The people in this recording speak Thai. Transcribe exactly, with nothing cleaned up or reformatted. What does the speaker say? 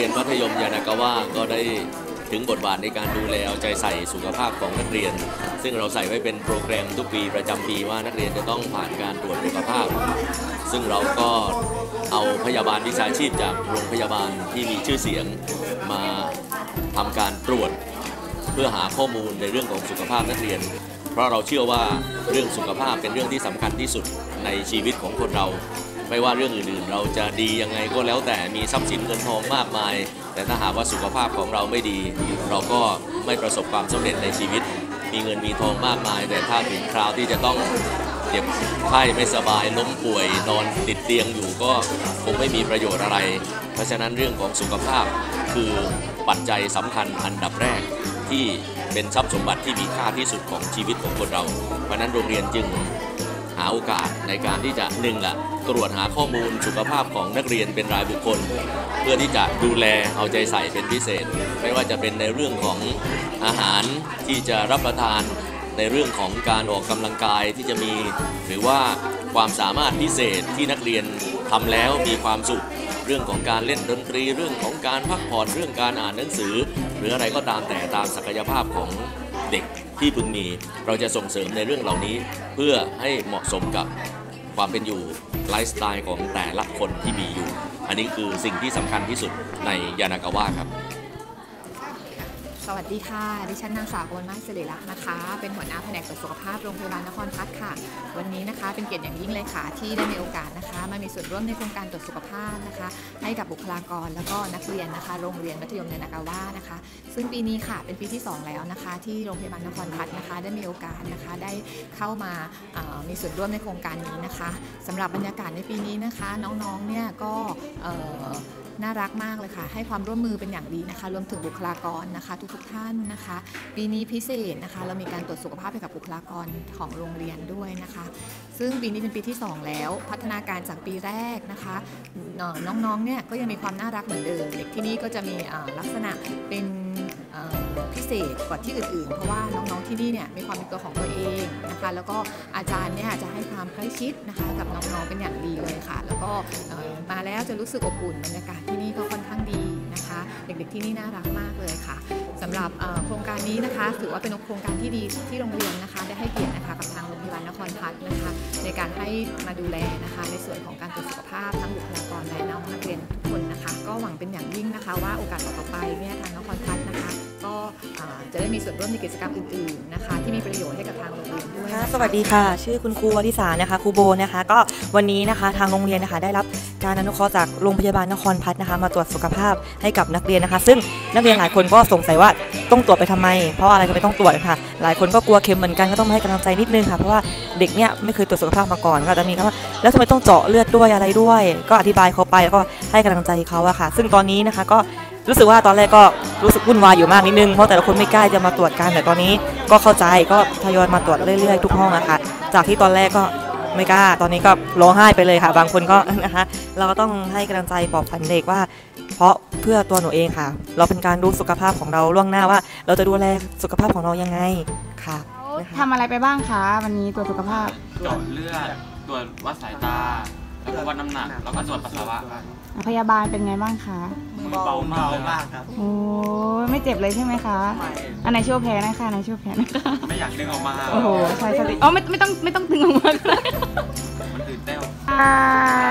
รียนมัธยมยานากาวะก็ได้ถึงบทบาทในการดูแลเอาใจใส่สุขภาพของนักเรียนซึ่งเราใส่ไว้เป็นโปรแกรมทุกปีประจำปีว่านักเรียนจะต้องผ่านการตรวจสุขภาพซึ่งเราก็เอาพยาบาลวิชาชีพจากโรงพยาบาลที่มีชื่อเสียงมาทำการตรวจเพื่อหาข้อมูลในเรื่องของสุขภาพนักเรียนเพราะเราเชื่อว่าเรื่องสุขภาพเป็นเรื่องที่สำคัญที่สุดในชีวิตของคนเราไม่ว่าเรื่องอื่นๆเราจะดียังไงก็แล้วแต่มีทรัพย์สินเงินทองมากมายแต่ถ้าหากว่าสุขภาพของเราไม่ดีเราก็ไม่ประสบความสำเร็จในชีวิตมีเงินมีทองมากมายแต่ถ้าถึงคราวที่จะต้องเจ็บไข้ไม่สบายล้มป่วยนอนติดเตียงอยู่ก็คงไม่มีประโยชน์อะไรเพราะฉะนั้นเรื่องของสุขภาพคือปัจจัยสำคัญอันดับแรกที่เป็นทรัพย์สมบัติที่มีค่าที่สุดของชีวิตของคนเราเพราะนั้นโรงเรียนจึงหาโอกาสในการที่จะหนึ่งละตรวจหาข้อมูลสุขภาพของนักเรียนเป็นรายบุคคลเพื่อที่จะดูแลเอาใจใส่เป็นพิเศษไม่ว่าจะเป็นในเรื่องของอาหารที่จะรับประทานในเรื่องของการออกกำลังกายที่จะมีหรือว่าความสามารถพิเศษที่นักเรียนทำแล้วมีความสุขเรื่องของการเล่นดนตรีเรื่องของการพักผ่อนเรื่องการอ่านหนังสือหรืออะไรก็ตามแต่ตามศักยภาพของเด็กที่พึงมีเราจะส่งเสริมในเรื่องเหล่านี้เพื่อให้เหมาะสมกับความเป็นอยู่ไลฟ์สไตล์ของแต่ละคนที่มีอยู่อันนี้คือสิ่งที่สำคัญที่สุดในยานากาวะครับสวัสดีค่ะดิฉันนางสาวกมลมาศสิริลักษณ์นะคะเป็นหัวหน้าแผนกตรวจสุขภาพโรงพยาบาลนครพัฒน์ค่ะวันนี้นะคะเป็นเกียรติอย่างยิ่งเลยค่ะที่ได้มีโอกาสนะคะมามีส่วนร่วมในโครงการตรวจสุขภาพนะคะให้กับบุคลากรแล้วก็นักเรียนนะคะโรงเรียนมัธยมยานากาวะนะคะซึ่งปีนี้ค่ะเป็นปีที่สองแล้วนะคะที่โรงพยาบาลนครพัฒน์นะคะได้มีโอกาสนะคะได้เข้ามามีส่วนร่วมในโครงการนี้นะคะสำหรับบรรยากาศในปีนี้นะคะน้องๆเนี่ยก็น่ารักมากเลยค่ะให้ความร่วมมือเป็นอย่างดีนะคะรวมถึงบุคลากรนะคะทุกๆท่านนะคะปีนี้พิเศษนะคะเรามีการตรวจสุขภาพให้กับบุคลากรของโรงเรียนด้วยนะคะซึ่งปีนี้เป็นปีที่สองแล้วพัฒนาการจากปีแรกนะคะน้องๆเนี่ยก็ยังมีความน่ารักเหมือนเดิมเด็กที่นี่ก็จะมีลักษณะเป็นพิเศษกว่าที่อื่นๆเพราะว่าน้องๆที่นี่เนี่ยมีความเป็นตัวของตัวเองนะคะแล้วก็อาจารย์เนี่ยจะให้ความใกล้ชิดนะคะกับน้องๆเป็นอย่างดีเลยค่ะแล้วก็มาแล้วจะรู้สึกอบอุ่นบรรยากาศที่นี่ก็ค่อนข้างดีนะคะเด็กๆที่นี่น่ารักมากเลยค่ะสำหรับโครงการนี้นะคะถือว่าเป็นโครงการที่ดีที่โรงเรียนนะคะได้ให้เกียรตินะคะกับทางโรงพยาบาลนครพัฒน์นะคะในการให้มาดูแลนะคะในส่วนของการตรวจสุขภาพทั้งบุคลากรและน้องนักเรียนทุกคนนะคะก็หวังเป็นอย่างยิ่งนะคะว่าโอกาสต่อๆไปเนี่ยทางนครพัฒน์นะคะก็จะได้มีส่วนร่วมในกิจกรรมอื่นๆนะคะที่มีประโยชน์ให้กับทางโรงเรียนด้วยสวัสดีค่ะชื่อคุณครูวริษานะคะครูโบนะคะก็วันนี้นะคะทางโรงเรียนนะคะได้รับการอนุเคราะห์จากโรงพยาบาลนครพัฒน์นะคะมาตรวจสุขภาพให้กับนักเรียนนะคะซึ่งนักเรียนหลายคนก็สงสัยว่าต้องตรวจไปทำไมเพราะอะไรทำไมต้องตรวจค่ะหลายคนก็กลัวเข็มเหมือนกันก็ต้องให้กำลังใจนิดนึงค่ะเพราะว่าเด็กเนี่ยไม่เคยตรวจสุขภาพมาก่อนก็จะมีคำว่าแล้วทำไมต้องเจาะเลือดด้วยอะไรด้วยก็อธิบายเขาไปแล้วก็ให้กำลังใจเขาอะค่ะซึ่งตอนนี้นะคะก็รู้สึกว่าตอนแรกก็รู้สึกวุ่นวายอยู่มากนิดนึงเพราะแต่ละคนไม่กล้าจะมาตรวจกันแต่ตอนนี้ก็เข้าใจก็ทยอยมาตรวจเรื่อยๆทุกห้องนะคะจากที่ตอนแรกก็ไม่กล้าตอนนี้ก็ร้องไห้ไปเลยค่ะบางคนก็นะคะเราก็ต้องให้กำลังใจปลอบฝันเด็กว่าเพราะเพื่อตัวหนูเองค่ะเราเป็นการดูสุขภาพของเราล่วงหน้าว่าเราจะดูแลสุขภาพของเรายังไงค่ะทำอะไรไปบ้างคะวันนี้ตรวจสุขภาพเจาะเลือดตรวจวัดสายตาแล้วก็วัดน้ำหนักแล้วก็ตรวจปัสสาวะพยาบาลเป็นไงบ้างคะมือเบามากมากครับโอ้ไม่เจ็บเลยใช่ไหมคะอันไหนช่วยแพ้นะคะอันไหนช่วยแพ้นะคะไม่อยากดึงออกมาโอ้โหใช่สติอ๋อไม่ไม่ต้องไม่ต้องดึงออกมาเลยมันตื่นเต้น